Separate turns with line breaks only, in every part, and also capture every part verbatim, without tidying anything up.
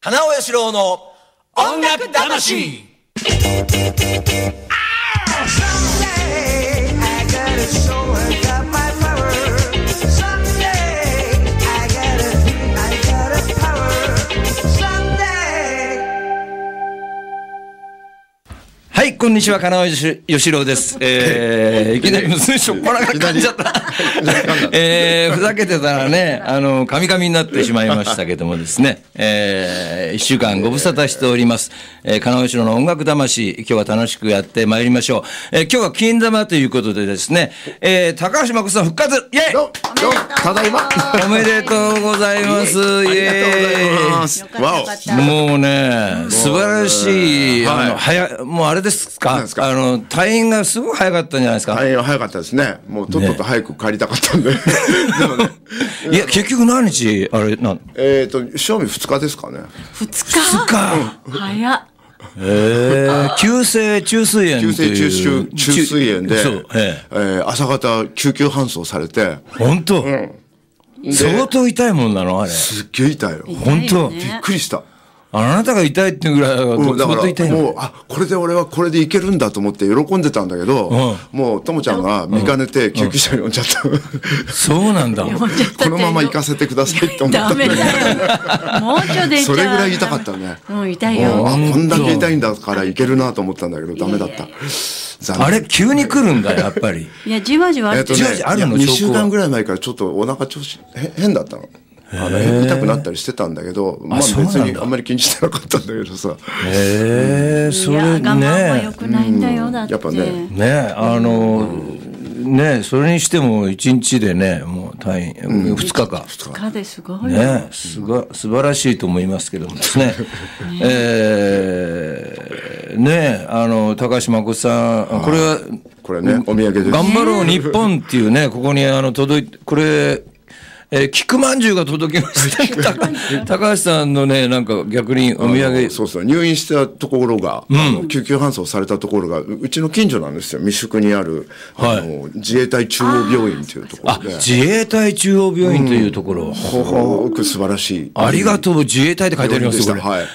花尾義郎の音楽魂。はい、こんにちは、金尾義郎です。えー、いきなりむすしょっぱなが噛んじゃった。えー、ふざけてたらね、あの、カミカミになってしまいましたけどもですね、えー、一週間ご無沙汰しております。えー、金尾義郎の音楽魂、今日は楽しくやってまいりましょう。えー、今日は金玉ということでですね、えー、高橋真子さん復活イェイど
ただいま
おめでとうございます。イェイ
ありがとうございます。
わおもうね、素晴らしい、あの、早、もうあれですか、あの、退院がすごく早かったんじゃないですか。
退院は早かったですね。もうとっとと早く帰りたかったんで。でもね。
いや、結局何日、あれ、なん。
えっと、賞味ふつかですかね。
ふつか
ふつか
早っ。
えー、急性虫垂炎
急性虫虫垂炎で、
え
えー、朝方救急搬送されて。
本当、うん、相当痛いもんなのあれ。
すっげえ痛いよ。
本当、
びっくりした。
あなたが痛いっていうぐらいは、
うん、だから
痛いの。
もう、あ、これで俺はこれでいけるんだと思って喜んでたんだけど、うん、もう、ともちゃんが見かねて救急車呼んじゃった。うんうん、
そうなんだ。
このまま行かせてくださいって思ったんだけど。
もうちょいで
それぐらい痛かったね。
もう痛いよ。
あ、こんだけ痛いんだからいけるなと思ったんだけど、ダメだった。
あれ急に来るんだ、やっぱり。
いや、じわじわある。
じわじわあるの。にしゅうかんぐらい前からちょっとお腹調子変だったの。あの痛くなったりしてたんだけど、まあ別にあんまり気にしてなかったんだけどさ。
へえ、それね。
我慢は良くないんだよ、だって。
やっぱね。
ね、あの、ね、それにしても一日でね、もう退院、二日か。
二日ですごい。
ね、すが、素晴らしいと思いますけどもですね。えー、ね、あの、高橋真子さん、これは、
これね、お土産です。
頑張ろう日本っていうね、ここにあの、届いて、これ、えー、菊まんじゅうが届きました高橋さんのね、なんか逆にお土産。
そうそう、入院したところが、うん、あの救急搬送されたところが、うちの近所なんですよ。三宿にある、はい、あの自衛隊中央病院というところで。
あ、自衛隊中央病院というところ。うん、
ほほく素晴らしい。
ありがとう、自衛隊って書いてありますよ、これ。
はい。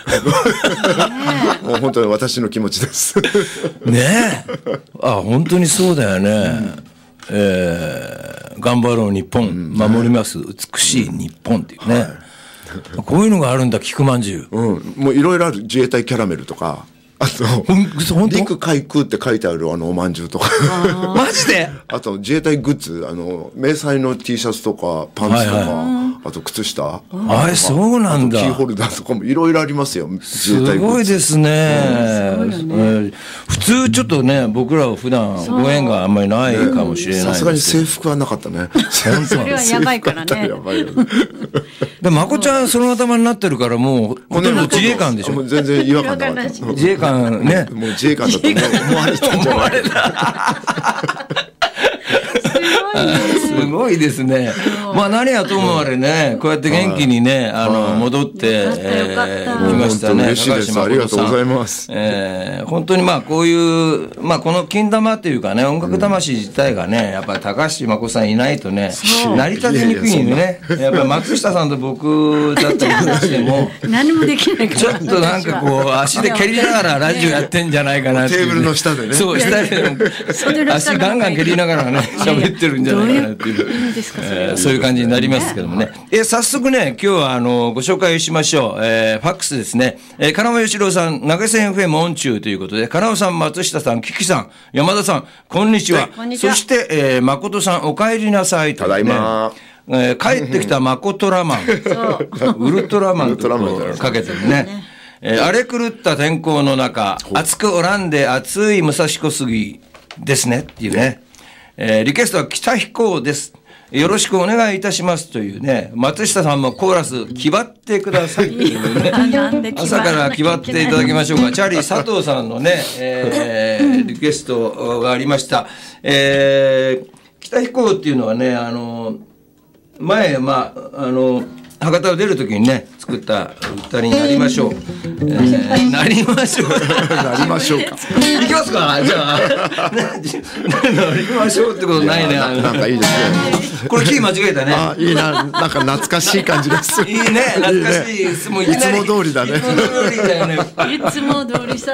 もう本当に私の気持ちです。
ねえ。あ、本当にそうだよね。うんえー、頑張ろう日本、うん、守ります美しい日本っていうね、はい、こういうのがあるんだ菊まんじゅう、
うん、もういろいろある自衛隊キャラメルとかあと陸海空って書いてあるあのおまんじゅうとか
マジで
あと自衛隊グッズあの迷彩の T シャツとかパンツとか、はいはい、あと靴下
あれそうなんだ
キーホルダーとかもいろいろありますよ自衛隊グッズ
すごいですね、うんすごいよね、普通ちょっとね僕らは普段ご縁があんまりないかもしれない
さすがに制服はなかったね
それはやばいからね
やばいよね
でまこちゃんその頭になってるからもうほとんど自衛官でしょ
もう全然違和感なかった
自衛官ね、
もう自衛官だと思われたんじゃない
すごいですね。まあ何はともあれね、こうやって元気にね、あの、戻って、えー、いましたね。
嬉しいです。ありがとうございます。
えー、本当にまあこういう、まあこの金玉っていうかね、音楽魂自体がね、やっぱり高橋真子さんいないとね、成り立てにくいんでね、やっぱり松下さんと僕だったりとかしても、
何もできないから。
ちょっとなんかこう、足で蹴りながらラジオやってんじゃないかなっていう、ね。
テーブルの下でね。
そう、下で、足ガンガン蹴りながらね、喋ってるんじゃないかなっていう。えー、そういう感じになりますけどもね。えー、早速ね、今日はあのご紹介しましょう。えー、ファックスですね。えー、金尾義郎さん、投げ銭 エフエム オン中ということで、金尾さん、松下さん、キキさん、山田さん、こんにちは。
はい、そ
して、えー、誠さん、お帰りなさいと、ね。
ただいま。
えー、帰ってきた誠ラマン。ウルトラマンとかけてるね。えー、荒れ狂った天候の中、熱くおらんで熱い武蔵小杉ですねっていうね。えー、リクエストは北彦です。よろしくお願いいたしますというね、松下さんもコーラス、気張ってくださいというね、朝から気張っていただきましょうか。チャーリー佐藤さんのね、えー、リクエストがありました。えー、北彦っていうのはね、あの、前、まあ、あの、 博多を出るときにね作った歌になりましょう、えー、なりましょう
なりましょうか
いきますかじゃあなりましょうってことないね。
な, なんかいいですね
これキー間違えたね。
あいいな、なんか懐かしい感じがする
いいね懐かしい、いいね、もういきなり
いつも通りだね
いつも通りだよね
いつも通りさ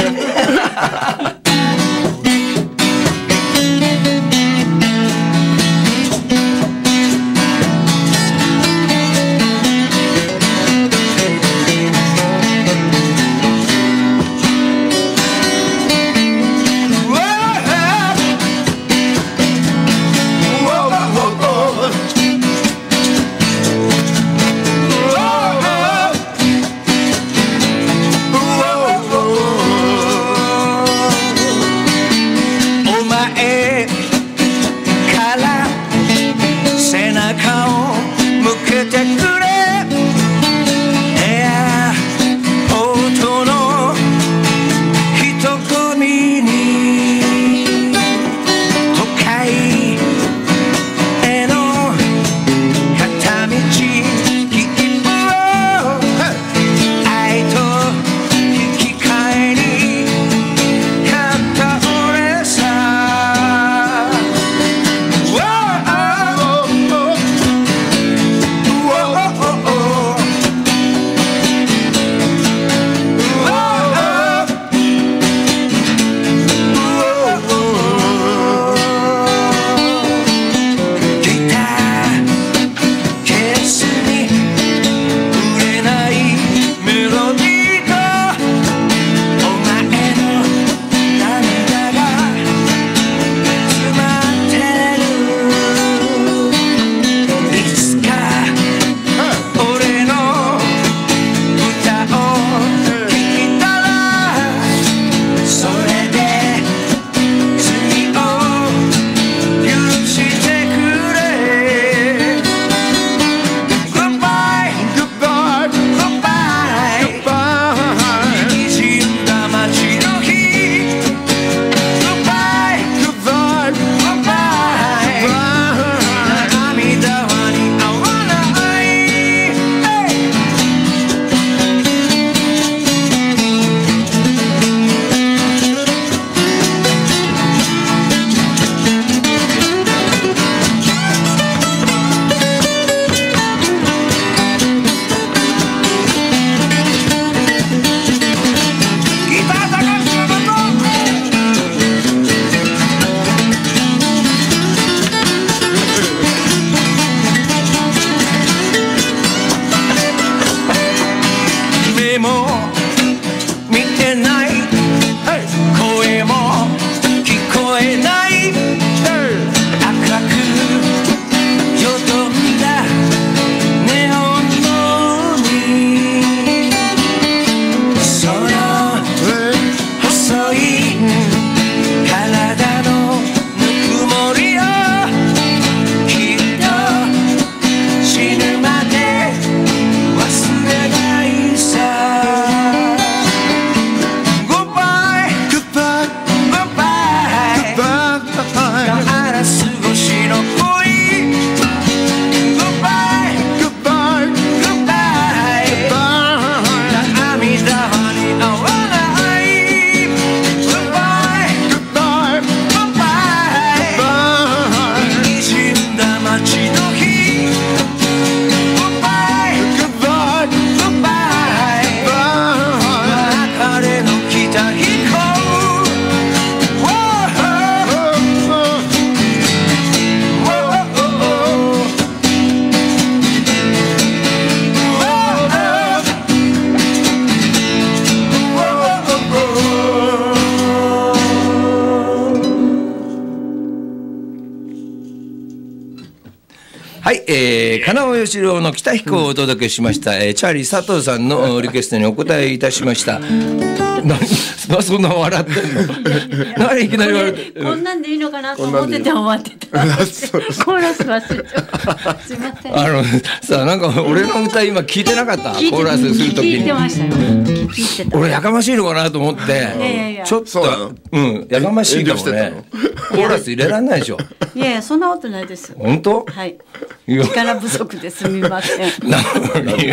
はい、えー、金尾義郎の北飛行をお届けしました、えー、チャーリー佐藤さんのリクエストにお答えいたしました。 何そんな笑ってんの？何いきなり笑って。
こんなんでいいのかなと思ってて終わってた。コーラス忘れちゃう。すいません。
あのさあなんか俺の歌今聞いてなかった？コーラスするときに。
聞いてましたよ。聞いてた。
俺やかましいのかなと思って。ちょっとうんやかましいかもね。コーラス入れられないでしょ。
いやいやそんなことないです。
本当？
はい。力不足ですみません。
なのに。いい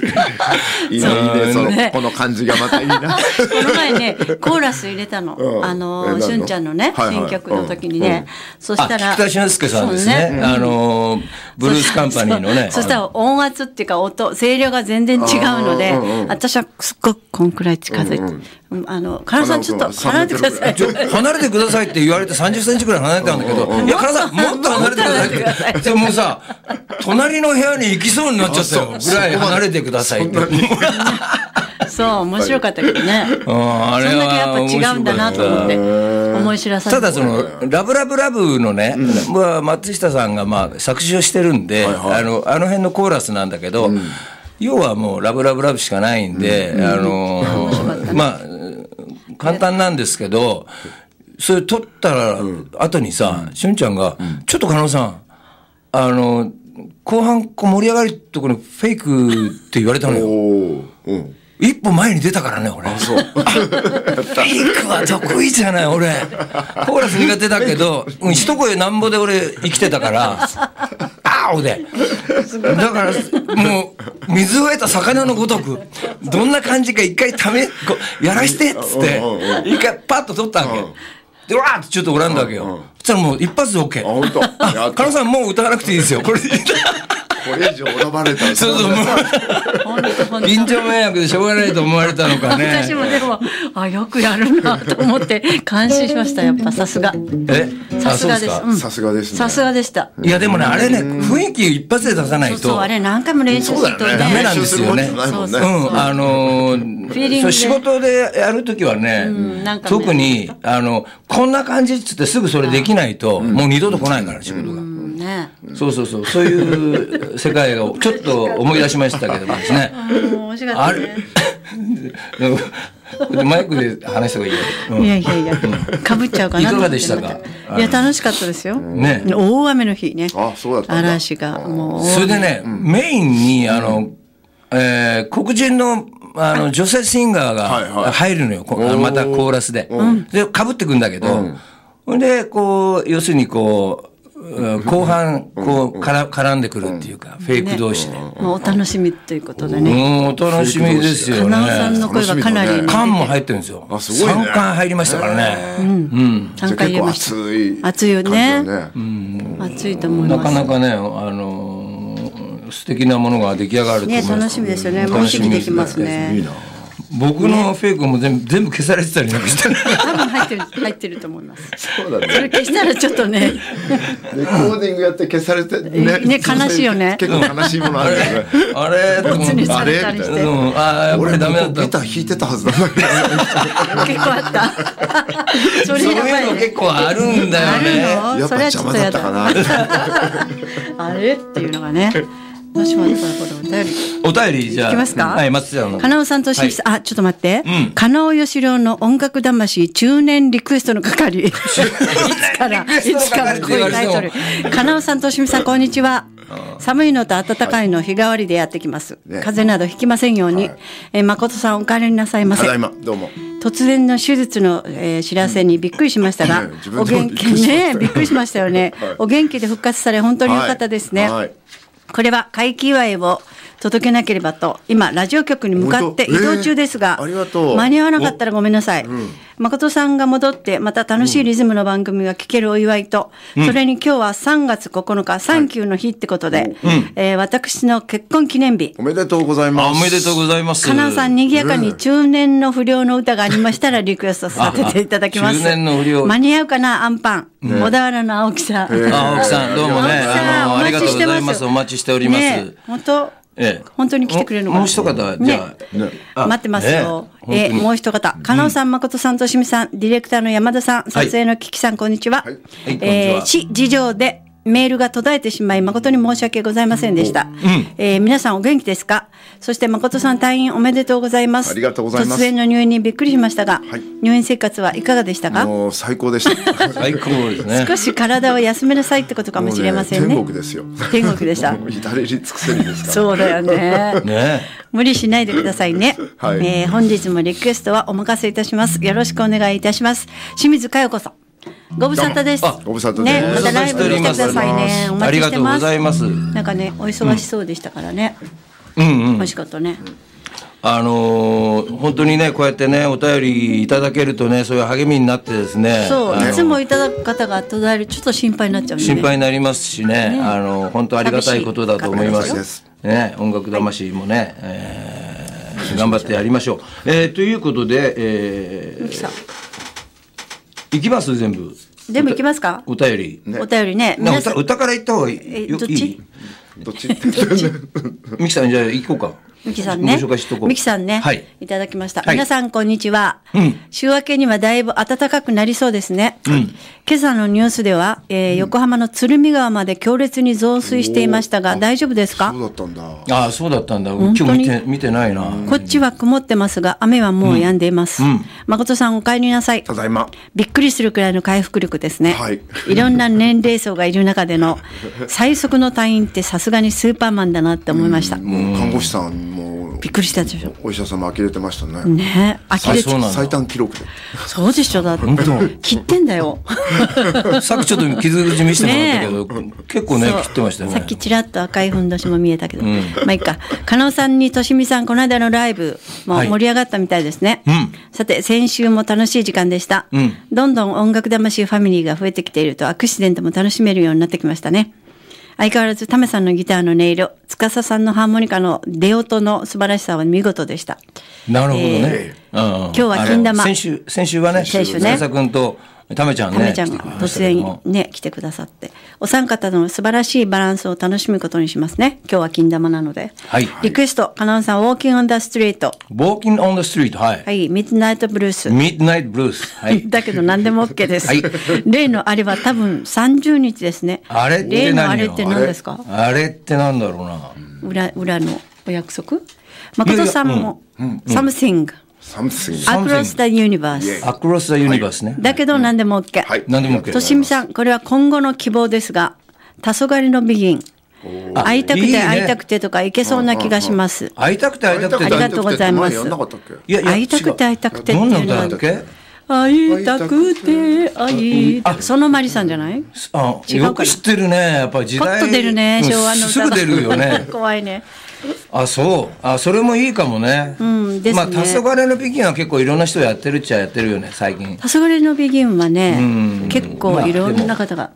ね、この感じがまたいいな。こ
の前ね、コーラス入れたの。あの、しゅんちゃんのね、新曲の時にね。そしたら。
北俊介さんですね。あの、ブルースカンパニーのね。
そしたら音圧っていうか音、声量が全然違うので、私はすっごくこんくらい近づいて。あの、カナさんちょっと離れてください。
離れてくださいって言われてさんじゅっセンチくらい離れたんだけど、いや、カナさんもっと離れてくださいって。でもさ、隣の部屋に行きそうになっちゃったよ。ぐらい離れてくださいって。
そう、面白かったけどね。
あれは
そんだけやっぱ違うんだなと思って思い知らされ
ただそのラブラブラブのね、まあ松下さんがまあ作詞をしてるんで、あのあの辺のコーラスなんだけど、要はもうラブラブラブしかないんで、あのまあ簡単なんですけど、それ撮ったら後にさ、しゅんちゃんがちょっと加納さんあの後半こう盛り上がるところにフェイクって言われたのよ。一歩前に出たからね俺。そう。フェイクは得意じゃない俺。コーラス苦手だけど、一声なんぼで俺生きてたから。あーおで。だからもう水を得た魚のごとくどんな感じか一回ためこうやらしてっつって一回パッと取ったわけ。でわーってちょっと恨んだわけよ。そしたらもう一発で OK。あ本当。あ加納さんもう歌わなくていいですよ。これ。
これ以上選ばれたら
そうそうもう臨場迷惑でしょうがないと思われたのかね。
私もでもあよくやるなと思って感心しました。やっぱさすが。
え
さすがです。
さすがですね。
さすがでした。
いやでもねあれね雰囲気一発で出さないと。
そうあれ何回も練習すると
ダメなんですよね。そうそう。うんあの仕事でやるときはね特にあのこんな感じっつってすぐそれできないともう二度と来ないから仕事が。ね、そうそうそうそういう世界をちょっと思い出しましたけどですね。
面白かったね。
マイクで話した方がいいよ。
うん、いやいやいや、かぶっちゃうかなと思って。
いかがでしたか。
いや楽しかったですよ。ね、大雨の日ね。あ、そうだった。嵐がもう。
それでね、うん、メインにあの、えー、黒人のあの女性シンガーが入るのよ。はいはい、またコーラスで、うん、で被ってくんだけど、うん、でこう要するにこう。後半こうから絡んでくるっていうかフェイク同士で、
ね、お楽しみということでね。
うんお楽しみですよね。
加納さんの声がかなり
缶も入ってるんですよ。あすごいね。さんかん入りましたからね。うん。
さんかい入れました。熱い熱いよね。うん熱いと思います。
なかなかねあの素敵なものが出来上がると思います。
ね楽しみですよね。もう息できますね。いいな。
僕のフェイクも全部全部消されてたりなんかして
多分入ってる入ってると思います。そうだね。それ消したらちょっとね。
レコーディングやって消されてね。
ね悲しいよね。
結構悲しいものあるよね。
あれ
ボツにされたりして。
あやっぱりダメだった。
ギター弾いてたはずなんだけど。
結構あった。
それそういうの結構あるんだよね。
やっぱ邪魔だったかな。
あれっていうのがね。どうしますかこれお便り。
お便りじゃあ。
いきますか。
はい松ちゃんの。
加納さんとしみさん、あちょっと待って。加納義郎の音楽魂中年リクエストの係。いつからいつからこういうタイトル。加納さんとしみさんこんにちは。寒いのと暖かいの日替わりでやってきます。風邪などひきませんように。え誠さんお帰りなさいませ。
ただいまどうも。
突然の手術の、えー、知らせにびっくりしましたが、お元気ねびっくりしましたよね。お元気で復活され本当に良かったですね。これは会期祝いを届けなければと今ラジオ局に向かって移動中ですが、えー、間に合わなかったらごめんなさい、うん、誠さんが戻ってまた楽しいリズムの番組が聞けるお祝いと、うん、それに今日はさんがつここのかサンキューの日ってことで、はいえー、私の結婚記念日
おめでとうございます。
おめでとうございます。
加納さんにぎやかに中年の不良の歌がありましたらリクエストさせていただきます。
中年の不良
間に合うかなアンパン、ね、小田原の青木さん、
えー、青木さんどうもねあのありがとうございます。お待ちしております。
ね、本当ええ、本当に来てくれるのかな。
もう一方じゃあ、ね
あ待ってますよ。ええ、もう一方加納さん誠さんとしみさんディレクターの山田さん撮影のキキさんこんにちは。はいえー、市事情でメールが途絶えてしまい誠に申し訳ございませんでした、うんえー、皆さんお元気ですか。そして誠さん退院おめでとうございます。
ありがとうございます。
突然の入院にびっくりしましたが、はい、入院生活はいかがでしたか。
もう最高でした
最高ですね。
少し体を休めなさいってことかもしれませんね。
天国ですよ。
天国でした。
至れり尽くせりですから。
そうだよね
ね
無理しないでくださいね、
はい
えー、本日もリクエストはお任せいたします。よろしくお願いいたします。清水佳代子さんご無沙汰です。
ご無沙汰です。
ね、またライブに来てくださいね。お待ちしてます。
ありがとうございます。
なんかね、お忙しそうでしたからね。
うんうん。
美味しかったね。
あのー、本当にねこうやってねお便りいただけるとねそういう励みになってですね。
そういつもいただく方が途絶えるちょっと心配になっちゃうね。
心配になりますしね。ねあの本当ありがたいことだと思います。ね音楽魂もね、はいえー、頑張ってやりましょう。えー、ということで。えー行きます全部。
全部行きますか。
お便り。
ね、お便りね。
歌歌から行った方がいい。
えどっち？
どっち？
ミキさんじゃあ行こうか。
ミキさんね。ミキさんね。
はい。
いただきました。はい、皆さんこんにちは。うん、週明けにはだいぶ暖かくなりそうですね。うん、今朝のニュースでは、えー、横浜の鶴見川まで強烈に増水していましたが大丈夫ですか。
そうだったんだ。
ああそうだったんだ。今日見て見てないな。
こっちは曇ってますが雨はもう止んでいます。うんうん、誠さんお帰りなさい。
ただいま。
びっくりするくらいの回復力ですね。はい。いろんな年齢層がいる中での最速の退院ってさすがにスーパーマンだなって思いました。
もう看護師さんも
びっくりしたでしょ。
お医者様呆れてましたね。
ね、呆れて
最短記録で。
そうでしょだって。切ってんだよ。
さっきちょっと傷口見せてもらったけど、ね、結構ね切ってましたね。
さっきちらっと赤いふんどしも見えたけど、うん、まあいいか。加納さんにとしみさんこの間のライブも盛り上がったみたいですね。はいうん、さて先週も楽しい時間でした。うん、どんどん音楽魂ファミリーが増えてきているとアクシデントも楽しめるようになってきましたね。相変わらずタメさんのギターの音色、司さんのハーモニカの出音の素晴らしさは見事でした。
なるほどね。
えー、今日は金玉。
先週先週はね、
先週ね、
司君とタメちゃんね、
タメちゃんが突然ね来てくださって、お三方の素晴らしいバランスを楽しむことにしますね。今日は金玉なので。はい。リクエスト、加納さん、Walking on the Street。
Walking on the Street、はい。
はい、Midnight Blues。
Midnight Blues。はい。
だけど何でも OK です。はい。例のあれは多分さんじゅうにちですね。
あれって
何？例のあれって何ですか？
あれってなんだろうな。
裏裏のお約束？誠さんも Something。Across the Universe。Across
the Universe ね。
だけど何でも OK。
はい。何でも OK。
としみさん、これは今後の希望ですが、黄昏のビギン。会いたくて会いたくてとかいけそうな気がします。
会いたくて会いたくて。
ありがとうございます。会いたくて会いたくてっていうのは。会いたくて会いたくて。そのマリさんじゃない？
あ、よく知ってるね。やっぱり時代。
ポッと出るね、昭和の歌。
すぐ出るよね。
怖いね。
あ、そう。あ、それもいいかもね。
うんですね。
まあ黄昏のビギンは結構いろんな人やってるっちゃやってるよね最近。
黄昏のビギンはね、結構いろんな方が。
うん。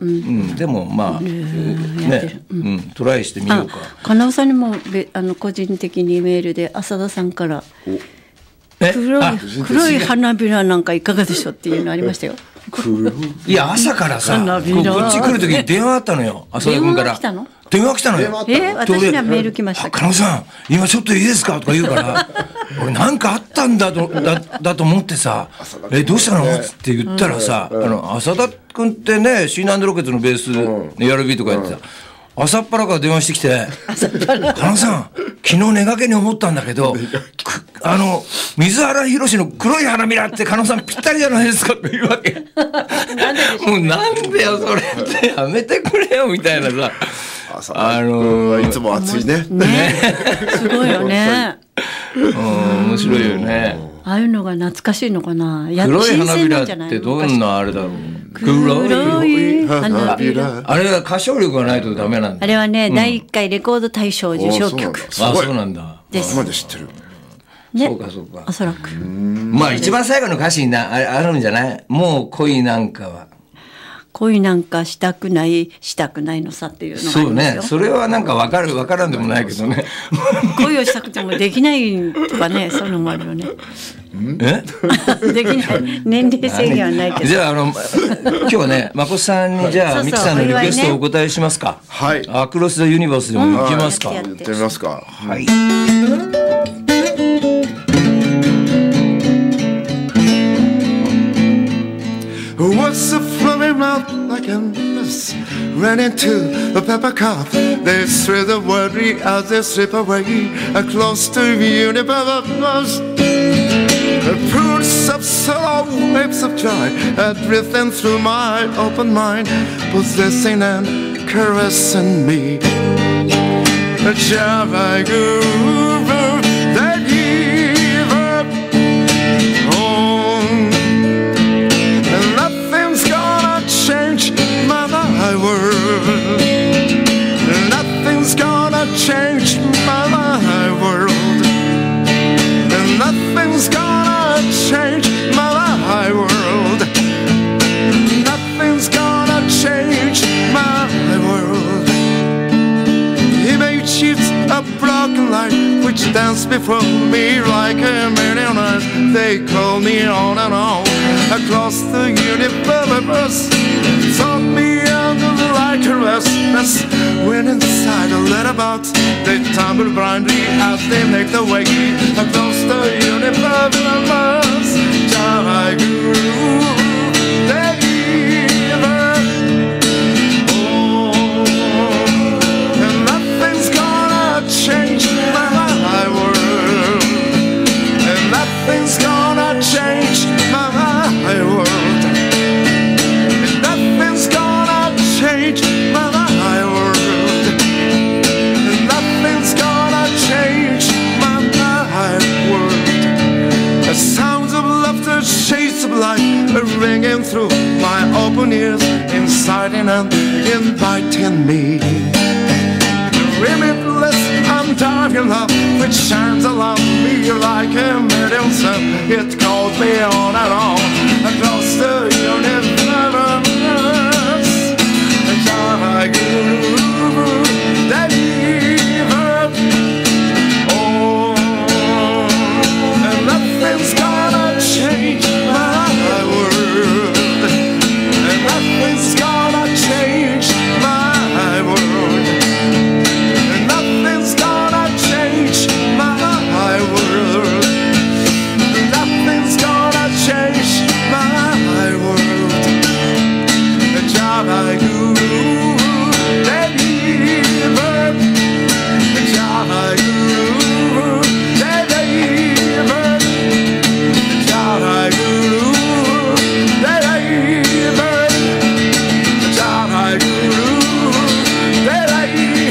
でもまあね、うん、トライしてみようか。
加納さんにもあの個人的にメールで浅田さんから。黒い黒い花びらなんかいかがでしょうっていうのありましたよ。
いや朝からさ、こっち来る時に電話あったのよ。浅田君から。電話来たの？電話来たのよ。
え、私にはメール来ました。
加納さん、今ちょっといいですかとか言うから、俺なんかあったんだとだだと思ってさ、えどうしたのって言ったらさ、あの浅田君ってね、シーナンドロケッツのベースエアロビーとかやってた。朝っぱらから電話してきて「加納さん昨日寝がけに思ったんだけどあの水原ひろしの黒い花びらって加納さんぴったりじゃないですか」って言うわけ。もうなんでよそれってやめてくれよみたいなさ。
あのー、いつも暑いね。
ねすごいよね。
面白いよね。
ああいうのが懐かしいのかな。
黒い花びらってどんなあれだろう。
黒い花びら。
あれは歌唱力がないとダメなんだ。
あれはね、だいいっかいレコード大賞受賞曲。
あ、そうなんだ。
です。
まで知ってる。
そうかそうか。
おそらく。
まあ一番最後の歌詞になあるんじゃない？もう恋なんかは。
恋なんかしたくないしたくないのさっていうのがありますよ。
そうね。それはなんか分かる分からんでもないけどね。
恋をしたくてもできないとかね、そういうのもあるよね。
え？
できない年齢制限はないけど。
じゃああの今日はね、まこさんにじゃあミキさんのリクエストをお答えしますか。
はい。
アクロス・ザ・ユニバースでも行きますか。
やってみますか。
はい。
What's the flowing mouth like endless ran into a pepper cup. They threw the worry as they slip away across the universe. The fruits of sorrow, waves of joy, everything through my open mind, possessing and caressing me. Shall I go over that river home? And nothing's gonna change my world. Nothing's gonna change my world. And nothing's gonna change my world. Nothing's gonna change my world. Images of broken light which dance before me like a million eyes. They call me on and on across the universe. Thought me under like a restless when inside a letterbox they tumble blindly as they make their way across the universe. Shall I go? Nothing's gonna change my world. Nothing's gonna change my world. Nothing's gonna change my world. The sounds of laughter, shades of light are ringing through my open ears, inciting and inviting me. Limitless, undying love which shines around me like a million sun. It calls me on and on across the universe. And shall I go that river? Oh, and nothing's gonna change my world. And nothing's gonna change my world. Nothing's gonna change my world. Nothing's gonna change my world. The job I do, that river. The job I do, that river. The job I do, that river. The job I do, that river.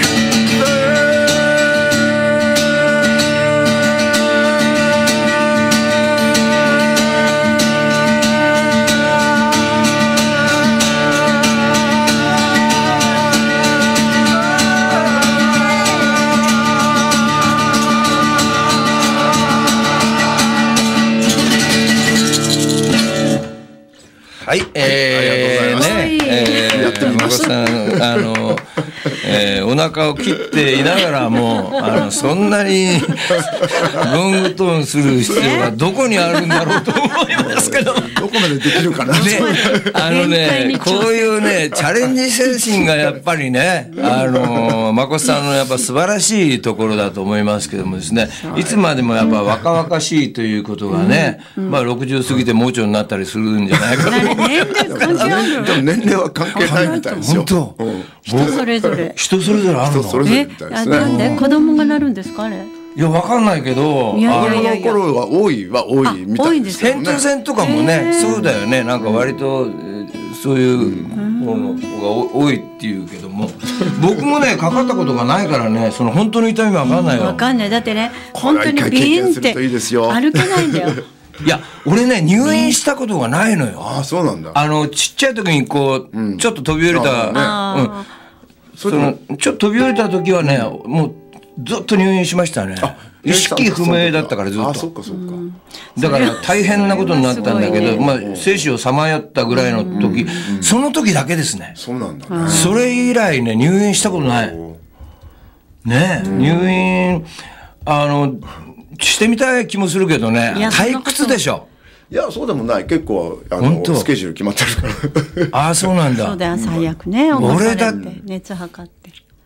はい、えー、ね、えー、まこさん、あの、えー、お腹を切っていながらも、あの、そんなにロングトーンする必要がどこにあるんだろうと思いますけど。ど
こまでできるかな。ね、
あのね、こういうね、チャレンジ精神がやっぱりね、あの、まこさんのやっぱ素晴らしいところだと思いますけどもですね、いつまでもやっぱ若々しいということがね、うんうん、まあろくじゅう過ぎて盲腸になったりするんじゃないかと思います。
年齢関係ある？
でも年齢は関係ないみたいですよ。
本当。
人それぞれ。
人それぞれあるの。
人それぞれみたいですね。
なんで子供がなるんですかあれ？
いやわかんないけど、
いやいやいやいや
あの頃は多いは多いみたいですよね。
扁桃腺とかもね、そうだよね。なんか割とそういうものが多いっていうけども、僕もねかかったことがないからね、その本当の痛みはわかんないよ。
わかんない。だってね、本当にビーンって歩けないんだよ。
いや、俺ね、入院したことがないのよ。
ああ、そうなんだ。
あの、ちっちゃい時にこう、うん、ちょっと飛び降りた、ね、うん、その、ちょっと飛び降りた時はね、もう、ずっと入院しましたね。意識不明だったからずっと。
あ、そっかそっか。
だから大変なことになったんだけど、まあ、生死をさまよったぐらいの時、その時だけですね。
そうなんだね。
それ以来ね、入院したことない。ね、入院、あの、してみたい気もするけどね、退屈でしょ。
いや、そうでもない。結構、あの、スケジュール決まってるから。
ああ、そうなんだ。
そうだよ、最悪ね。俺だって。熱測って。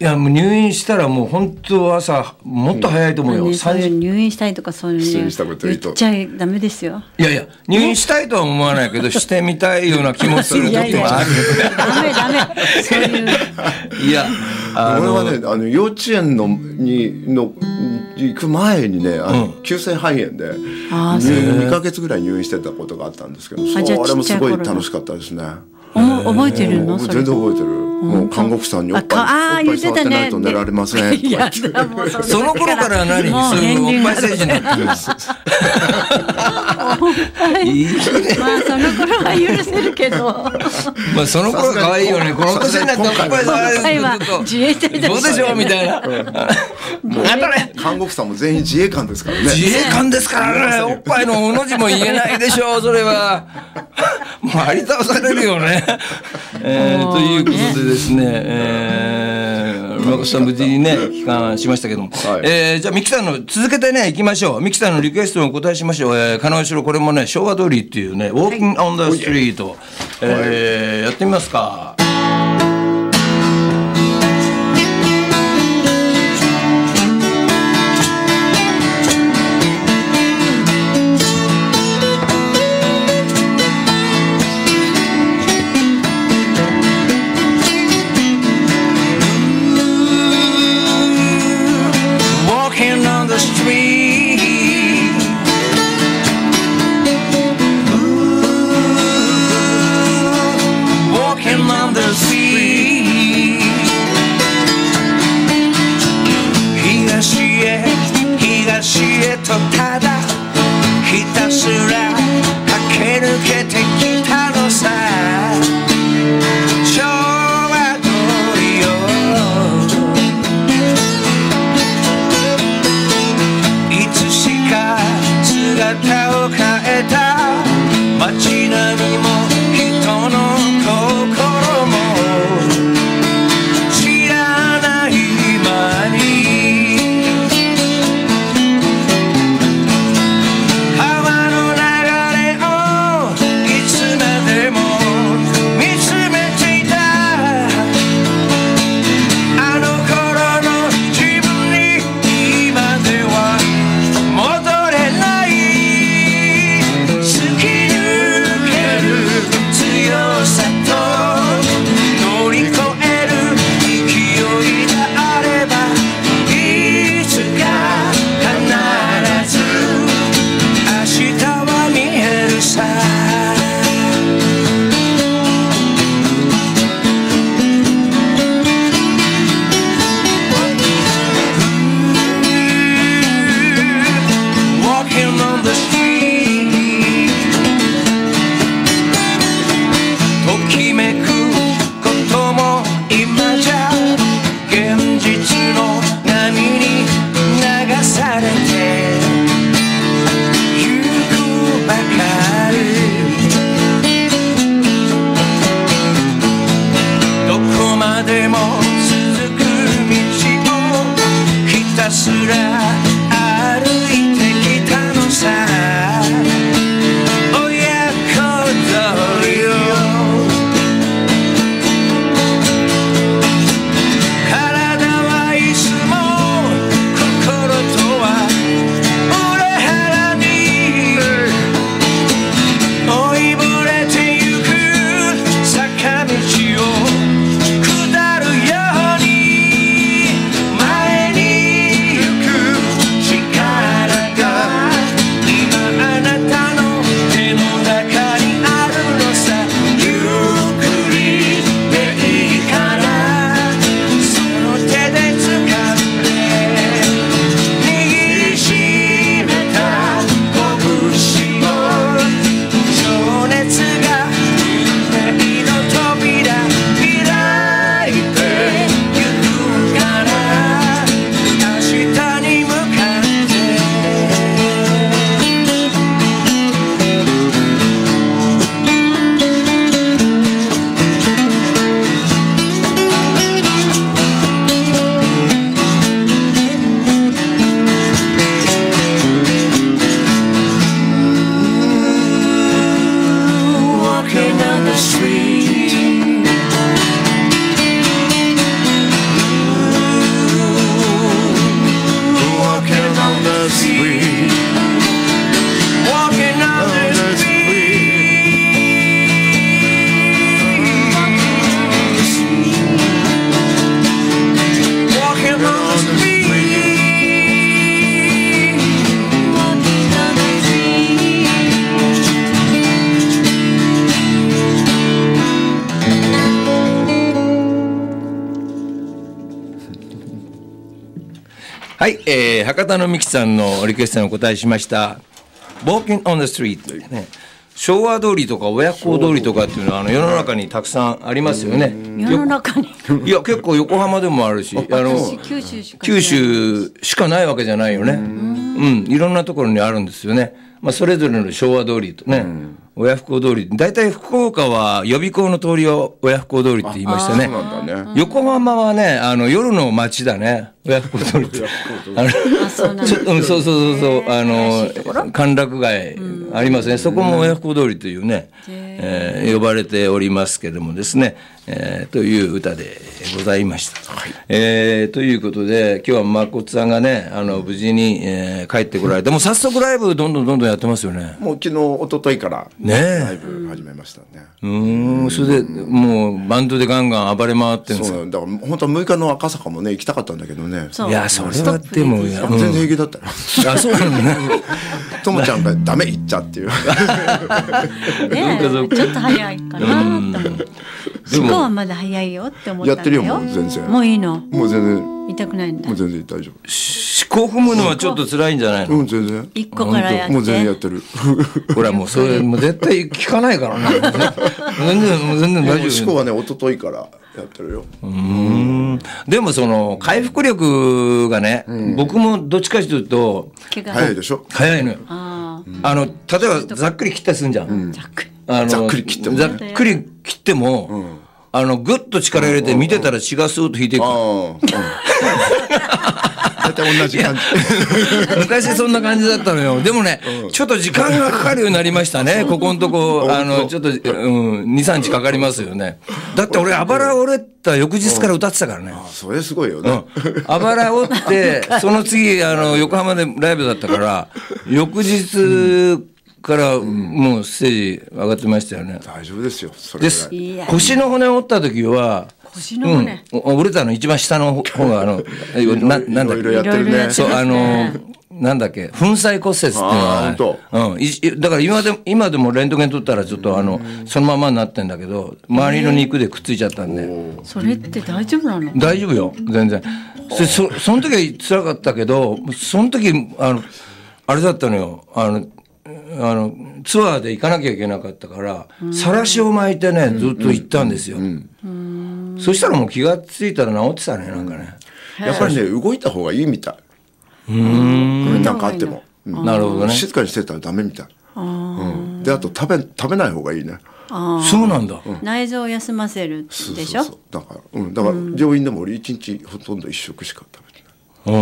いやもう入院したらもう本当朝もっと早いと思うよ、
うん、そういう入院したいとかそういうね言っちゃダメですよ。
いやいや入院したいとは思わないけどしてみたいような気もする時もあるよね。
ダメダメそういう
いや
あの俺はねあの幼稚園のにの行く前にねあの、うん、急性肺炎でにかげつぐらい入院してたことがあったんですけど、それもすごい楽しかったですね。
覚えてるの？
全然覚えてる。もう看護婦さんにおっぱい、おっぱい触ってないと寝られませんとか言って。
その頃から何そういうおっぱい政治になってるんです。
いいね。まあその頃は許せるけど。
まあその頃可愛いよね。この年になっておっぱい触られると
自衛隊で
どうでしょうみたいな。
看護婦さんも全員自衛官ですからね。
自衛官ですからね。おっぱいのおの字も言えないでしょう。それはもうあり倒されるよね。えー、ということでですね、えー、まこさん無事にね帰還しましたけども、はい、えー、じゃあミキさんの続けてね行きましょう。ミキさんのリクエストにお答えしましょう。えー、金後ろこれもね昭和通りっていうねウォーキングオンダストリート、えー、やってみますか。
とただひたすら駆け抜けてきたのさ。昭和通りよいつしか姿を変えた街並みも人の心も知らない間に突き抜ける
はい、えー、博多のみきさんのリクエストにお答えしました「Walking on the Street」ね、昭和通りとか親不孝通りとかっていうのはあの世の中にたくさんありますよね。
世の中に
いや結構横浜でもあるし、あの
九州しか
九州しかないわけじゃないよね。うん、いろんなところにあるんですよね。まあそれぞれの昭和通りとね、親不孝通り、だいたい福岡は予備校の通りを親不孝通りって言いましたね。横浜はね、あの夜の街だね。親不孝通りって。あのちょっとそうそうそうそうあの歓楽街ありますね。そこも親不孝通りというね、えー、呼ばれておりますけどもですね、えー、という歌でございました。はい、えー、ということで今日は誠さんがねあの無事に、えー、帰ってこられて、もう早速ライブどんどんどんどんやってますよね。
もう昨日一昨日から
ね
ライブ始めましたね。
うーん、それでもうバンドでガンガン暴れ回ってるんですか。
そうだから本当はむいかの赤坂もね行きたかったんだけどね。
いやそれはでもいや、
うん、全然平気だったよ。
あ、そうなんだね。
ともちゃんがダメ行っちゃっていう。
ねえ、ちょっと早いかなと思う。思考はまだ早いよって思ったんだよ。
やってるよもう全然。
もういいの。
もう全然。
痛くないんだ。
もう全然大丈夫。
思考踏むのはちょっと辛いんじゃないの。
うん全然。
一個からやって。
もう全然やってる。
ほらもうそれもう絶対聞かないからね。全然もう全然大丈夫。
思考はね一昨日からやってるよ。
うーん。でもその回復力がね、僕もどっちかというと
早いでしょ。
早いのよ。あの例えばざっくり切ったりするんじゃん。
ざっくり。
あの
ざっくり切っても。
ざっくり切っても。あのグッと力入れて見てたら血がスーッと引いていく。
大体同じ感じ。
昔そんな感じだったのよ。でもね、ちょっと時間がかかるようになりましたね。ここのとこあのちょっと、うん、にさんにちかかりますよね。だって俺あばら折れた翌日から歌ってたからね。
それすごいよね。
あばら折ってその次あの横浜でライブだったから翌日からもうステージ上がってましたよね。
大丈夫ですよ。それ
です腰の骨折った時は
腰の骨、
うん、折れたの一番下の方があのななんだっけ、
いろいろやってるね。
そうあのなんだっけ粉砕骨折っていうのは、うん、いだから今でも今でもレントゲン取ったらちょっとあのそのままになってんだけど周りの肉でくっついちゃったんで。
それって大丈夫なの？
大丈夫よ全然。そそその時は辛かったけどその時あのあれだったのよあの。あのツアーで行かなきゃいけなかったからさらしを巻いてねずっと行ったんですよ。そしたらもう気がついたら治ってたねなんかね。
やっぱりね動いた方がいいみたい。
うーん
なんかあっても。
なるほどね。
静かにしてたらダメみたい。であと食べ食べない方がいいね。
そうなんだ。
内臓を休ませるでしょ。
だからうんだから病院でも俺一日ほとんど一食しか食べて
ない。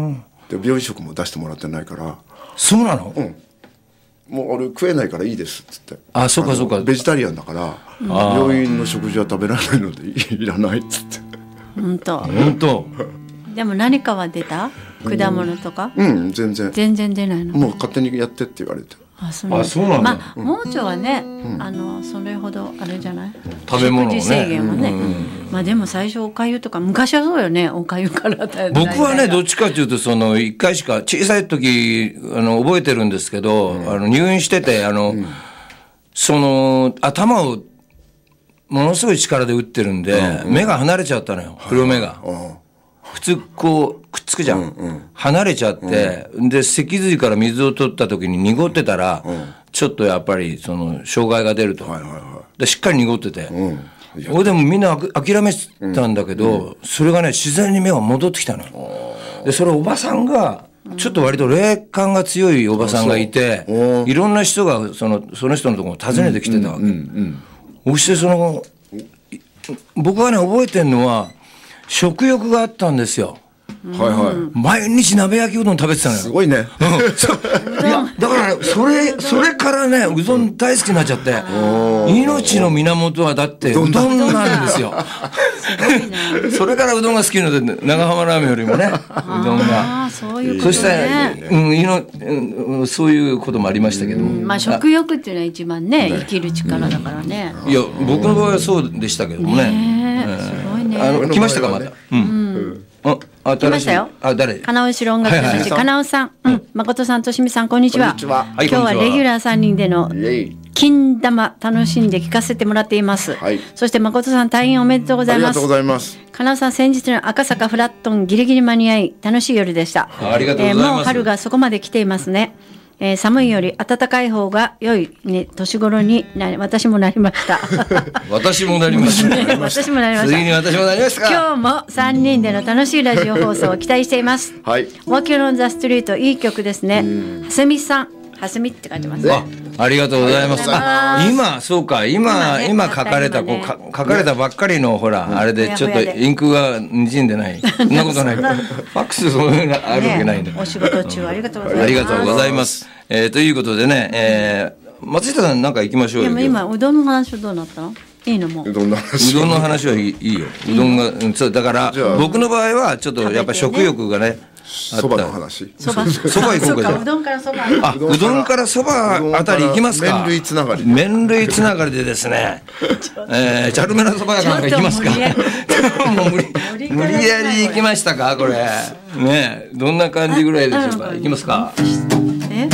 で病院食も出してもらってないから。
そうなの？
うん。もう俺食えないからいいですっつって。
あ、そうかそうか。
ベジタリアンだから、病院の食事は食べられないのでいらないっつって。
本当。
本当。
でも何かは出た？果物とか？
うん、全然。
全然出ないの。
もう勝手にやってって言われて。
あ、そう
なんだ。
まあ盲腸はね、あのそれほどあれじゃない？
食べ物ね。
食事制限はね。まあでも最初お粥とか昔はそうよね、お粥から
僕はねどっちかというとその一回しか小さい時あの覚えてるんですけど、うん、あの入院しててあの、うん、その頭をものすごい力で打ってるんで、うん、目が離れちゃったのよ黒目が、うん、普通こうくっつくじゃん、うんうん、離れちゃって、うん、で脊髄から水を取った時に濁ってたら、うん、ちょっとやっぱりその障害が出ると、はいはいはい、でしっかり濁ってて、うん俺でもみんな諦めたんだけど、うん、それがね自然に目が戻ってきたの。でそれおばさんがちょっと割と霊感が強いおばさんがいて、うん、いろんな人がそのその人のところを訪ねてきてたわけ。そしてその僕がね覚えてるのは食欲があったんですよ。
はいはい、
毎日鍋焼きうどん食べてたのよ。
すごいね。
うん、いやだからねそれそれからねうどん大好きになっちゃって、命の源はだってうどんなんですよ。それからうどんが好きなので長浜ラーメンよりもねうどんが。
そういうことね。
そしたら、うん、いの、うん、そういうこともありましたけど、うん
まあ食欲っていうのは一番ね生きる力だからね。
いや僕の場合はそうでしたけどもね。
ねえすごいね。
あの来ましたかまた。うん。あ、
来ましたよ。
あ、誰？
金尾城音楽団、金尾さん、うん、誠さん、としみさん、こんにちは。
こんにちは。
今日はレギュラーさんにんでの金玉楽しんで聞かせてもらっています、
はい、
そして誠さん退院おめでとうございます。
ありがとうございます。
金尾さん先日の赤坂フラットンギリギリ間に合い楽しい夜でした。
ありがとうございます、
えー、もう春がそこまで来ていますね。えー、寒いより暖かい方が良い、ね、年頃にな私もなりました
私もなりました
ね、私もなりました。
次に私もなりましたか。
今日もさんにんでの楽しいラジオ放送を期待しています。
はい、
Walking on the Street いい曲ですね。はすみさん、はすみって書いてますね。
あ、ありがとうございます。あ、今そうか、今今書かれたこうか書かれたばっかりのほらあれでちょっとインクが滲んでない。そんなことない。ファックスそういうのあるわけないんだ。
お仕事中はありがとうございます。
ありがとうございます。えー、ということでね、えー、松下さんなんか行きましょうよ。
でも今うどんの話はどうなったの？いいのもう。
うどんの話。
うどんの話はいい、いいよ。うどんが、うん、そうだから僕の場合はちょっとやっぱり食欲がね。
そばの話。
そば。
そば行こうか。
うどんからそば。
あ、うどんからそばあたり行きますか。
麺類つながり。
麺類つながりでですね。えー、チャルメラそば屋なんか行きますか。もう無理無理やり行きましたかこれ。ね、どんな感じぐらいでしょうか。行きますか。
え？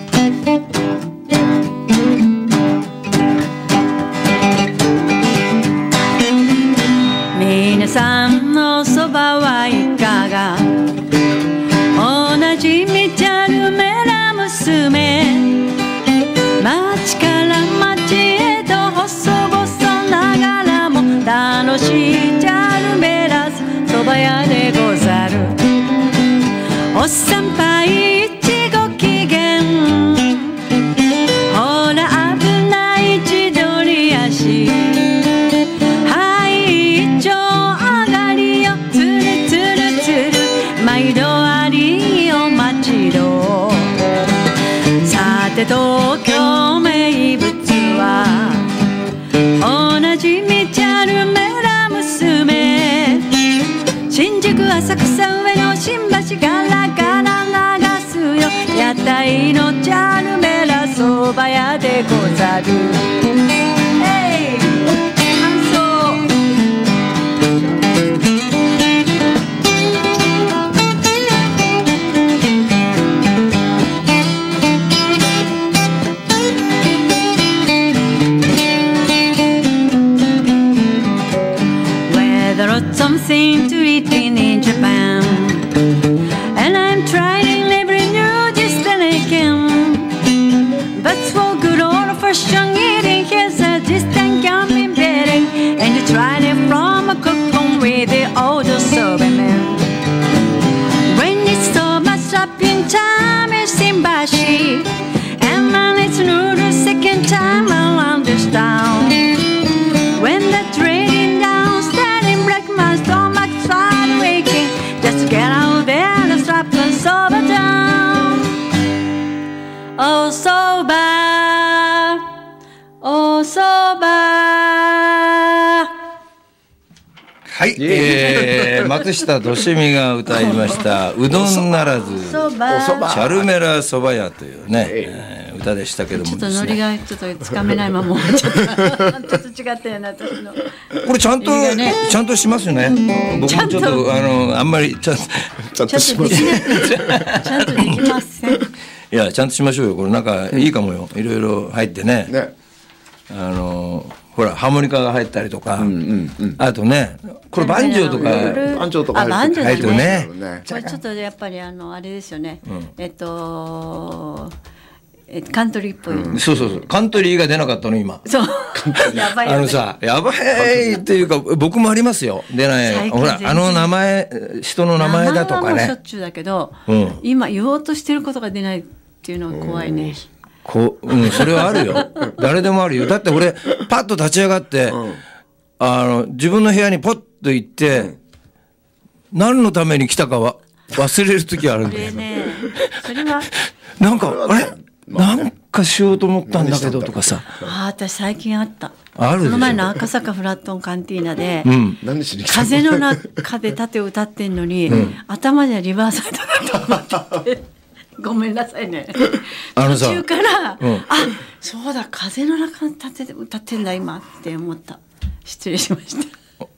皆さんのそばはいかが？同じみちゃるめら娘、町から町へと細々ながらも楽しいチャルメラそば屋でござる。お参拝一ご機嫌、ほら危ない千鳥足、はい一丁上がりよ、つるつるつる毎度ありお待ちど。さて東京名物は同じみちゃるめら娘、新宿浅草上野新橋ガラガラ流すよ、屋台のチャルメラそば屋でござる。えい感想。Whether it's something to eat in Japan, and I'm trying every new dish that I can. That's for good old fashioned eating. Here's a distant camping bedding, and you tried it from a cook home with the older sober man. When it's so much up in time, it's Simbashi, and man it's noodles second time around this town. When the trading down, standing black, my stomach started waking. Just to get out there and strap and sober down. Oh, sober, oh, sober.
はい、えー、松下俊美が歌いましたうどんならずチャルメラそば屋というね、えー、歌でしたけども、ね、
ちょっとノリがちょっとつかめないままちょっとちょっと違ったよね私の。
これちゃんと、ね、ちゃんとしますよね。僕もちょっとあのあんまりちゃんと
ちゃんとします
ちゃんとできません。い
やちゃんとしましょうよ。これなんかいいかもよ。いろいろ入ってね。
ね、
あのほらハーモニカが入ったりとか、
うんうんうん、
あとねこれバンジョーとか
バンジョーとか
入って
るね。
これちょっとやっぱりあのあれですよね。うん、えっとカントリーっぽい、
うん、そうそうそうカントリーが出なかったの今。
そうやばい、ね、
あのさやばいっていうか僕もありますよ出ない。ほらあの名前人の名前だとかね。名前はもう
しょっちゅうだけど、
うん、
今言おうとしてることが出ないっていうのが怖いね。
こう、うん、それはあるよ。誰でもあるよ。だって俺パッと立ち上がって、うん、あの自分の部屋にポッと行って、うん、何のために来たかは忘れる時あるんだよ。
ね、それは
なんかあれなんかしようと思ったんだけどとかさ。
ああ私最近あった。
あるでしょ。
この前の赤坂フラットンカンティーナで、
うん、
風の中で盾を歌ってんのに、うん、頭じゃリバーサイドだと思ってごめんなさいね。
あのさ
途中から、
うん、
あそうだ風の中で歌ってんだ今って思った。失礼しました。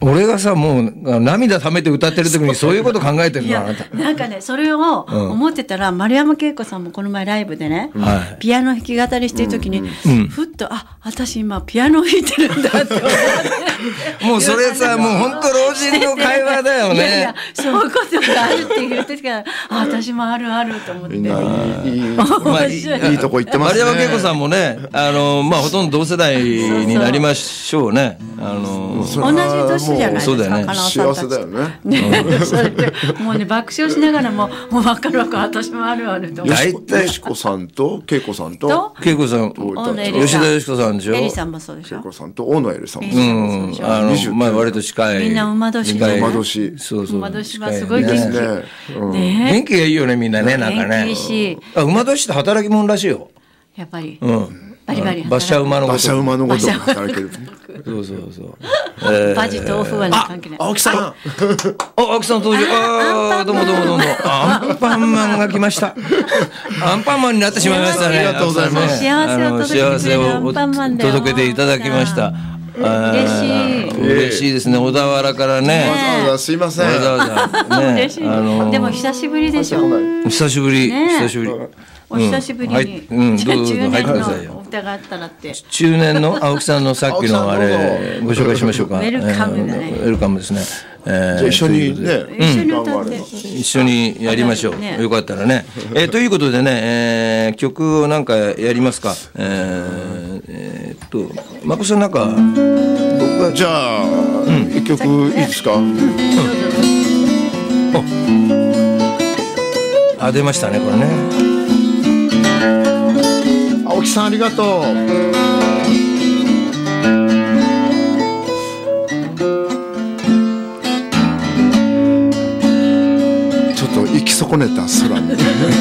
俺がさもう涙溜めて歌ってる時にそういうこと考えてる
いや
のあなた。
なんかねそれを思ってたら、うん、丸山恵子さんもこの前ライブでね、はい、ピアノ弾き語りしてる時に、うん、ふっとあ私今ピアノ弾いてるんだって思って
もうそれさもう本当老人の会話だよね。いやいや
そういうことがあるって言ってからあ私もあるあると思って。いい、ま
あ、い, い, いいとこ行ってますね。
丸山恵子さんもねあの、まあ、ほとんど同世代になりましょうね。あの
同じ年じゃないですか。
そうだよね。
幸せだよね。
ねそれでもうね爆笑しながらももう分かる分かる私もあるあると思って。
大体よしこさんと恵子さんと
恵子さん吉田よしこさんでしょ。
エリさんもそうでしょ。
恵子さんと大野エリさんも
そう。うんあのまあ割と近い。
みんな馬年で。
馬年。
そうそう。馬年はすごい元気。ね
ね元気がいいよねみんなねなんかね。
元気いいし。
あ馬年って働き者らしいよ。
やっぱり。
うん。
バリバリ
馬車馬のこと。
馬車馬のこと働ける。
そうそうそう。
バジとオフはね関係ない。
青木さん。
あ青木さん登場。ああどうもどうもどうも。アンパンマンが来ました。アンパンマンになってしまいましたね。
ありがとうございます。
幸せを
届けていただきました。
嬉しい
嬉しいですね。小田原からね。
わざわざすいません。
わざわざね。
嬉しい。でも久しぶりでしょ。
久しぶり久しぶり。
お久しぶりに。
うんどうぞ入ってくださいよ。
お歌があったらって。
中年の青木さんのさっきのあれご紹介しましょうか。
ウェルカムだね。
ウェルカムですね。
じゃあ一緒にね
一緒に歌って
一緒にやりましょう。よかったらね。えということでね曲をなんかやりますか。えっとまこさんなんか僕が
じゃあ一曲いいですか。
あ出ましたねこれね。
青木さんありがとう。ちょっと行き損ねた空に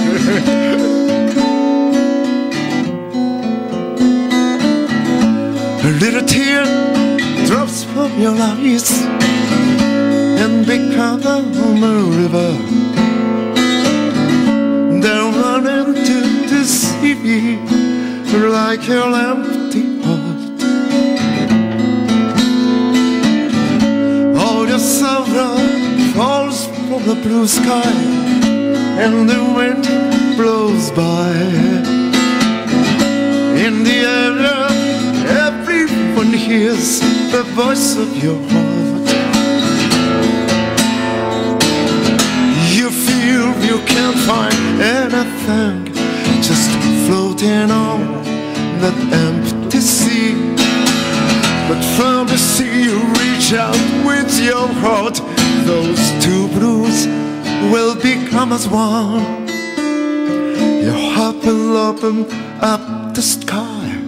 A little tear drops from your eyes and become a river. Then run into the sea like your empty heart. All your sorrow falls from the blue sky and the wind blows by. In the air, everyone hears the voice of your heart. You feel you can't find anything, just floating on that empty sea. But from the sea you reach out with your heart. Those two blues will become as one. Your heart will open up the sky.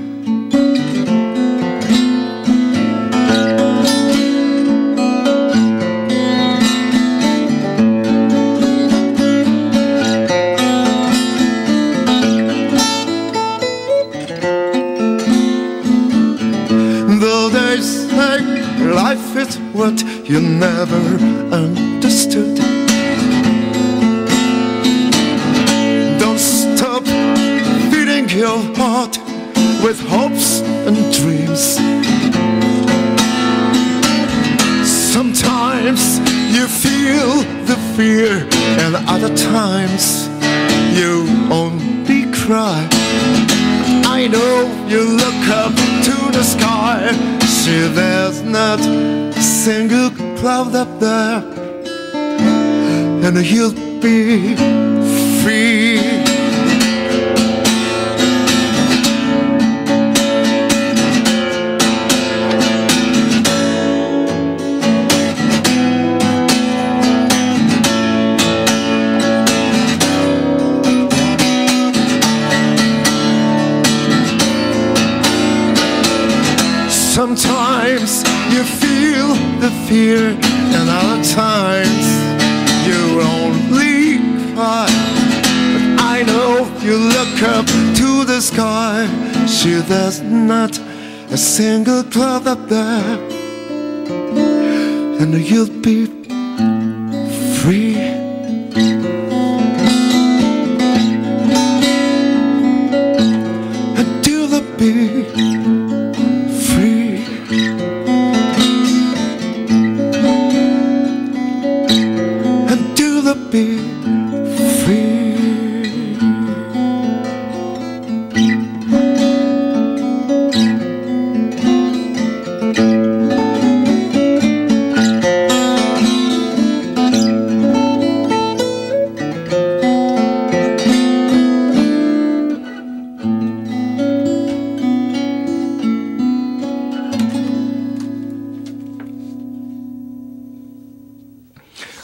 Life is what you never understood. Don't stop feeding your heart with hopes and dreams. Sometimes you feel the fear, and other times you only cry. I know you look up to the sky, see there's not a single cloud up there, and you'll be free. Sometimes you feel the fear, and other times you only cry. But I know you look up to the sky, see there's not a single cloud up there, and you'll be free. And you'll be free.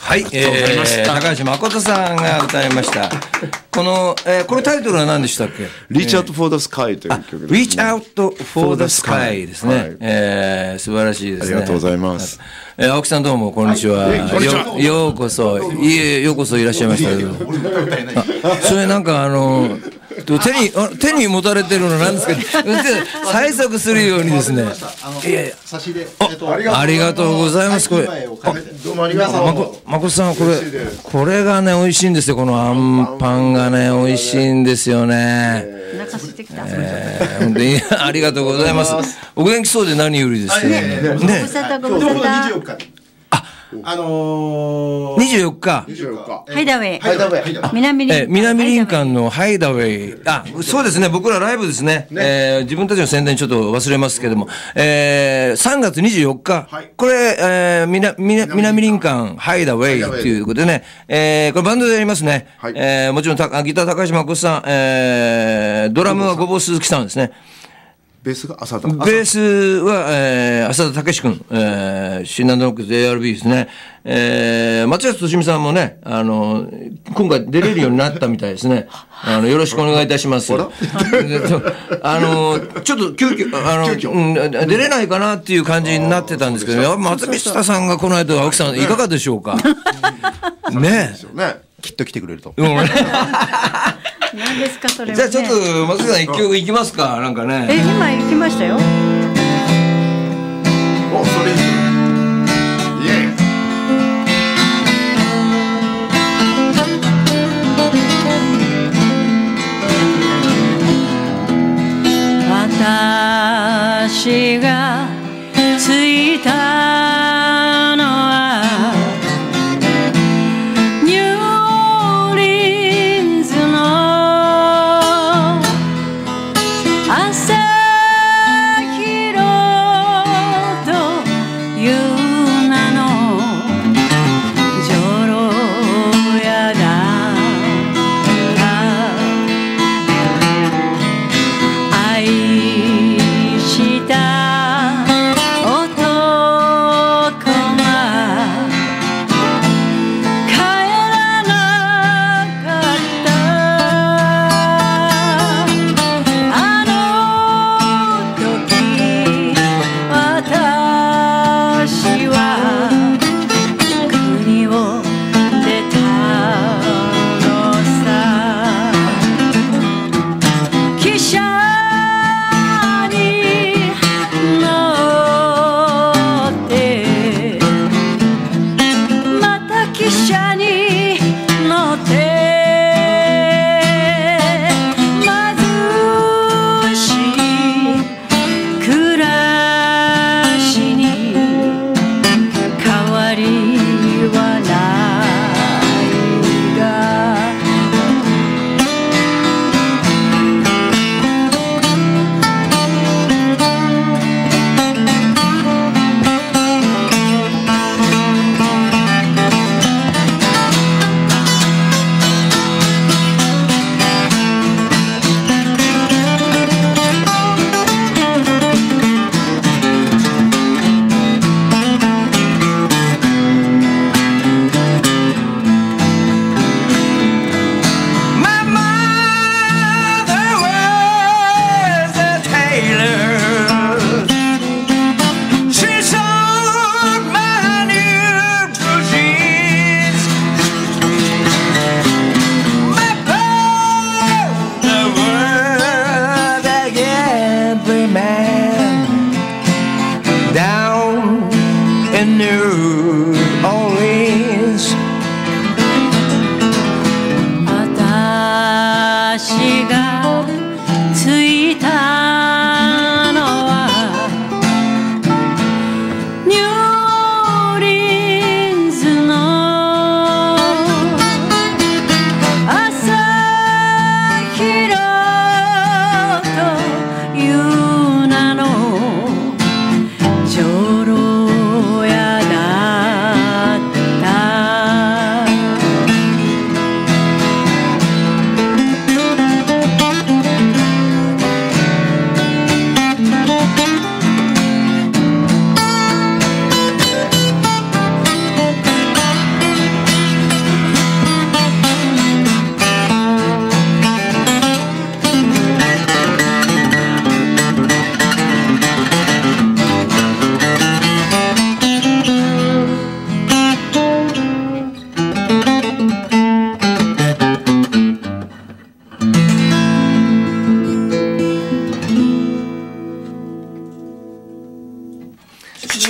はい、えー、高橋誠さんが歌いました。この、えー、これタイトルは何でしたっけ？
Reach Out for the Sky という曲です、
ね。Reach Out for the Sky ですね。はい、えー、素晴らしいですね。
ありがとうございます。
えー、青木さんどうもこんにちは。はい、よ, ようこそいえようこそいらっしゃいましたけど。それなんかあの手に手に持たれてるのなんですけど、催促するようにですね。いやいや差しで、えっと、ありがとうございます。これ
どうもありがとう。
まこまこさんこれこれがね美味しいんですよ。このあんパンがね美味しいんですよね。
お腹空いてきた。
えー、本当にありがとうございます。お元気そうで何よりですね。
ね。ご無沙汰ご無沙汰。
あの
ー、にじゅうよっか。
ハイダウェイ。
ハイダウェイ。
南林間。
え、南林間のハイダウェイ。あ、そうですね。僕らライブですね。ねえー、自分たちの宣伝ちょっと忘れますけども。えー、さんがつにじゅうよっか。はい、これ、えー、みな、みな、南林間ハイダウェイっていうことでね。えー、これバンドでやりますね。はい、えー、もちろんたギター高橋誠さん、えー、ドラムはごぼう鈴木さんですね。
ベースが浅田。
ベースは、えー、浅田武志君、えー、シンナンドロックス エーアールビー ですね。えー、松安俊美さんもね、あの、今回出れるようになったみたいですね。あの、よろしくお願いいたします。あの、ちょっと急遽、あの、うん、出れないかなっていう感じになってたんですけど、松下さんがこの間、青木さん、いかがでしょうか？ねえ。
きっと来てくれると。
うん
何ですかそれは、ね、
じゃあちょっと松下さん一曲いきますか。なんかね。
え今行きましたよ。
おそれいい。イエー。
私が着いたのは愛した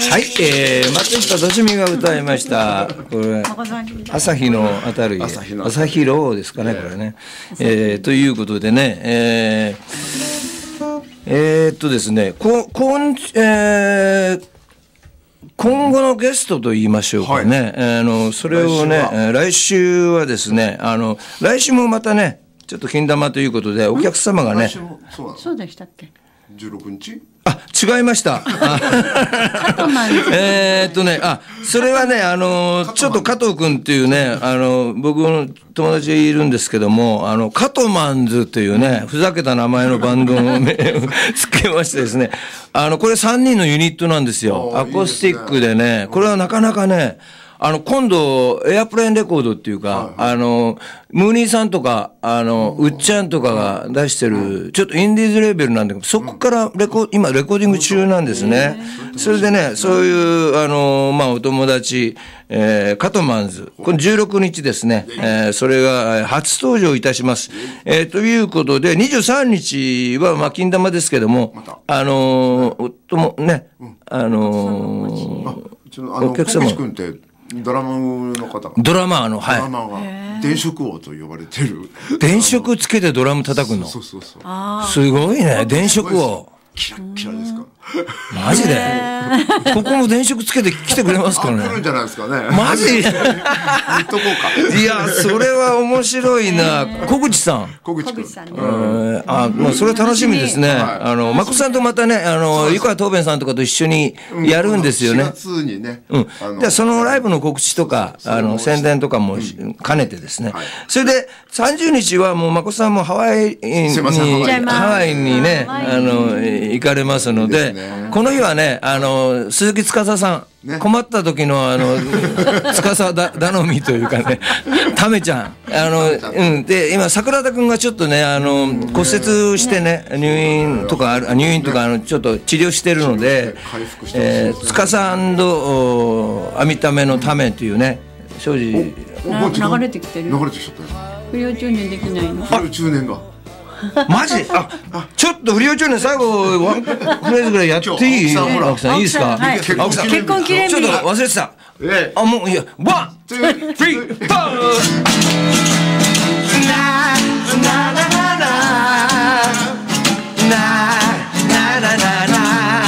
はい、えー、松下利美が歌いましたこれ朝日のあたる家朝日楼ですかね、これね、えー、ということでね、えー、えー、っとですねここん、えー今後のゲストと言いましょうかね、はい、あのそれをね来週はですね、あの来週もまたねちょっと金玉ということでお客様がね、
そうでしたっけ、
じゅうろくにち、
あ、違いました。えっとね、あ、それはね、あの、ちょっと加藤君っていうね、あの、僕の友達いるんですけども、あの、カトマンズというね、ふざけた名前のバンドをね、つけましてですね、あの、これさんにんのユニットなんですよ。アコースティックでね、これはなかなかね、あの、今度、エアプレーンレコードっていうか、はいはい、あの、ムーニーさんとか、あの、うっちゃんとかが出してる、ちょっとインディーズレーベルなんだけど、そこからレコ、今レコーディング中なんですね。それでね、そういう、あの、まあ、お友達、えー、カトマンズ、このじゅうろくにちですね、えー、それが初登場いたします。えー、ということで、にじゅうさんにちは、まあ、金玉ですけども、あの、夫もね、あの、お客様。
ドラムの方が
ドラマーの、はい、
ドラマーが電飾王と呼ばれてる
電飾つけてドラム叩くの、
そうそうそう、
すごいね、電飾王
キラッキラですか、
マジでここも電飾つけて来てくれますからね、
来るんじゃないですかね、
マジ
言っとこうか、
いやそれは面白いな、小口さん、
小口君さんね、
あ、もうそれ楽しみですね、あのまこさんとまたね、あの湯川東弁さんとかと一緒にやるんですよね、しがつにね、うん、でそのライブの告知とかあの宣伝とかも兼ねてですね、それでさんじゅうにちはもうまこさんもハワイにハワイにね、あの行かれますので、この日はね、あの鈴木司さん、ね、困った時のあの司だ頼みというかね、タメちゃん、あの、うん、で今桜田君がちょっとね、あの骨折してね、入院とか入院とかあのちょっと治療してるので、えー、司&アミタメのためというね、庄司
流れてきてる。
流れてきちゃったよ。
不良中年できないの。
不良中年が。
マジ？あ、ちょっと不良中年最後ワンフレーズぐらいやっていい？青木さんいいですか？
結婚記念日。
ちょっと忘れてた。あ、もういや、ワン、ツー、スリー、フォー。なななななななななな。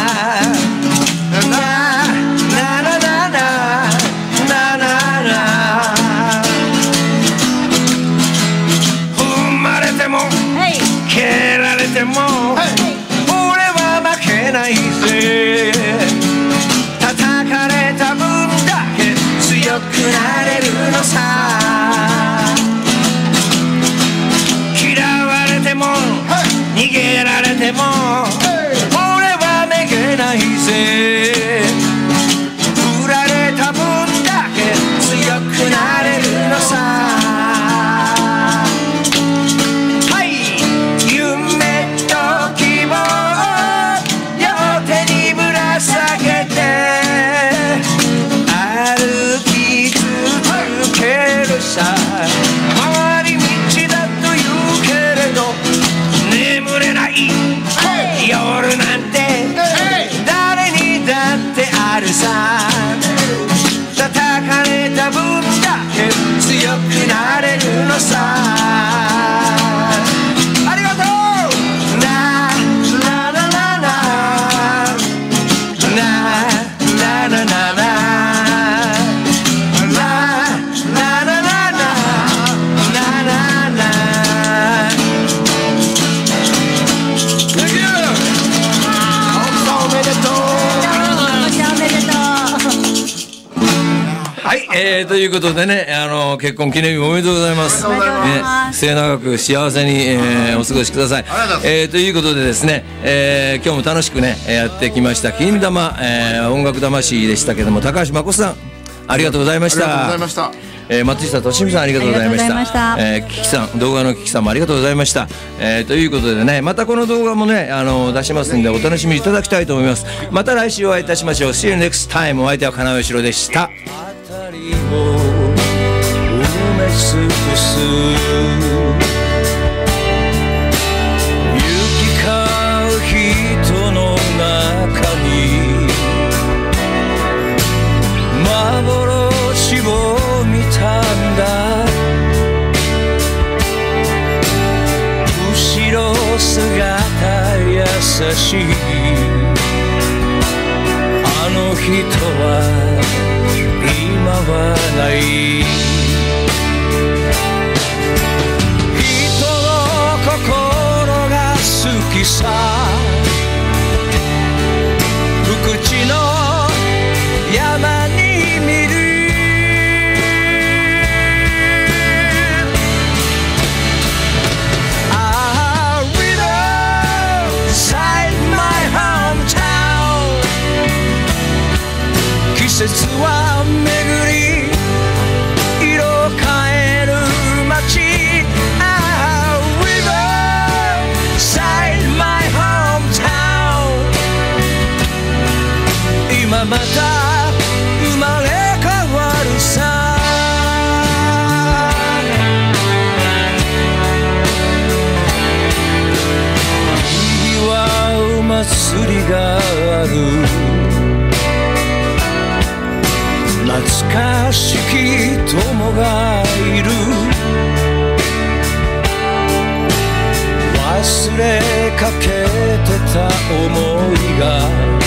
もう俺は負けないぜ、叩かれた分だけ強くなれるのさ、嫌われても逃げられても俺はめげないぜ、振られた分だけ強くなれるのさ、回り道だと言うけれど眠れない夜なんて誰にだってあるさ、叩かれた分だけ強くなれるのさ、ありがとうななななななななななはい、えー、ということでね、あの結婚記念日おめでとうございます。ね、末永く幸せに、えー、お過ごしください。えー、ということでですね、えー、今日も楽しくねやってきました金玉、えー、音楽魂でしたけども、高橋真子さんありがとうございました。
ありがとうございました。
えー、松下俊美さんありがとうございました。した、えー、キキさん、動画のキキさんもありがとうございました。えー、ということでね、またこの動画もね、あの出しますんでお楽しみいただきたいと思います。また来週お会いいたしましょう。See you next time。お相手は金尾義郎でした。埋め尽くす行き交う人の中に
しいあの人は今はない人の心が好きさ福地の山に見る季節は巡り色変える街 A river beside my hometown 今また生まれ変わるさ祝う祭りがある懐かしき友がいる忘れかけてた想いが